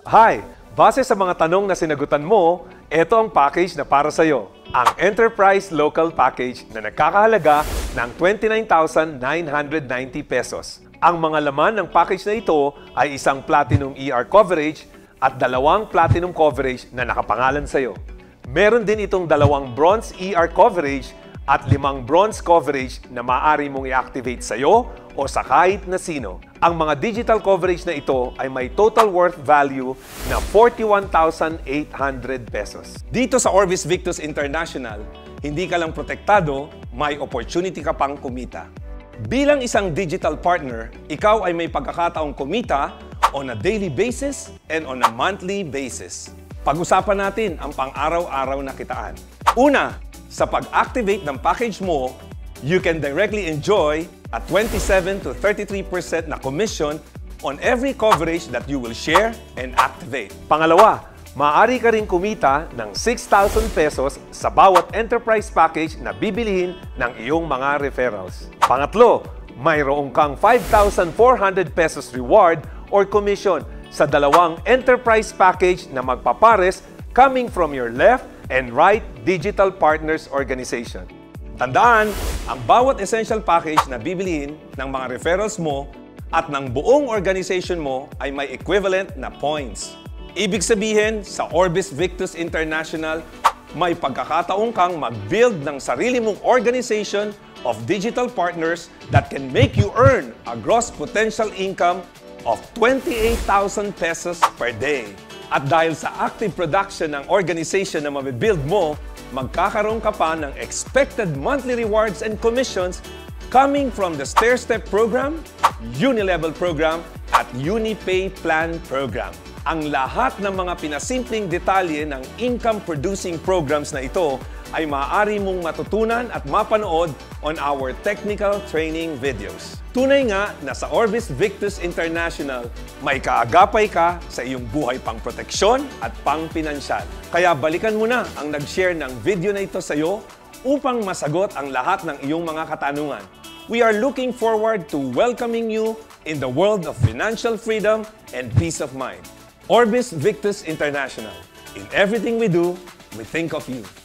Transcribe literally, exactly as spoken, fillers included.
Hi! Base sa mga tanong na sinagutan mo, ito ang package na para sa iyo. Ang Enterprise Local Package na nagkakahalaga ng twenty-nine thousand nine hundred ninety pesos. Ang mga laman ng package na ito ay isang Platinum E R coverage at dalawang Platinum coverage na nakapangalan sa iyo. Meron din itong dalawang Bronze E R coverage at limang Bronze coverage na maaari mong i-activate sa iyo o sa kahit na sino. Ang mga digital coverage na ito ay may total worth value na forty-one thousand eight hundred pesos. Dito sa Orbis Victus International, hindi ka lang protektado, may opportunity ka pang kumita. Bilang isang digital partner, ikaw ay may pagkakataong kumita on a daily basis and on a monthly basis. Pag-usapan natin ang pang-araw-araw na kitaan. Una, sa pag-activate ng package mo, you can directly enjoy a twenty-seven to thirty-three percent na commission on every coverage that you will share and activate. Pangalawa, maaari ka rin kumita ng six thousand pesos sa bawat enterprise package na bibilihin ng iyong mga referrals. Pangatlo, mayroong kang five thousand four hundred pesos reward or commission sa dalawang enterprise package na magpapares coming from your left and right digital partners organization. Tandaan, ang bawat essential package na bibilihin ng mga referrals mo at ng buong organization mo ay may equivalent na points. Ibig sabihin, sa Orbis Victus International, may pagkakataon kang mag-build ng sarili mong organization of digital partners that can make you earn a gross potential income of twenty-eight thousand pesos per day. At dahil sa active production ng organization na mabibuild mo, magkakaroon ka pa ng expected monthly rewards and commissions coming from the Stair-Step Program, Uni-Level Program, at Uni-Pay Plan Program. Ang lahat ng mga pinasimpleng detalye ng income-producing programs na ito ay maaari mong matutunan at mapanood on our technical training videos. Tunay nga na sa Orbis Victus International, may kaagapay ka sa iyong buhay pang proteksyon at pang pinansyal. Kaya balikan mo na ang nag-share ng video na ito sa iyo upang masagot ang lahat ng iyong mga katanungan. We are looking forward to welcoming you in the world of financial freedom and peace of mind. Orbis Victus International. In everything we do, we think of you.